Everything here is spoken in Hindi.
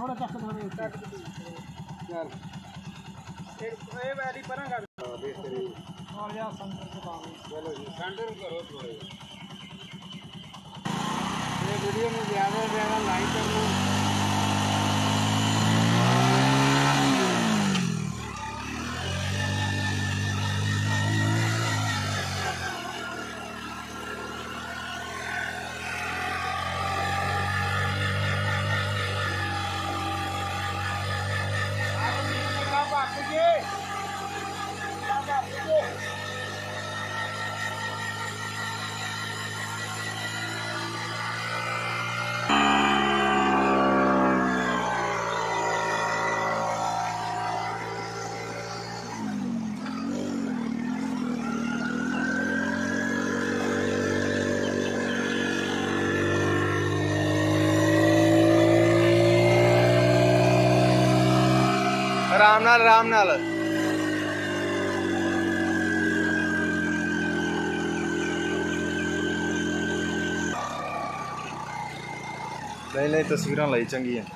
थोड़ा चक थोड़े चल ए वाली पर कर और यार सेंटर से पाओ। चलो जी सेंटर करो थोड़े। ये वीडियो में ज़्यादा से ज़्यादा लाइक कर लो। आराम नाल नहीं तस्वीर लाई चंगी है।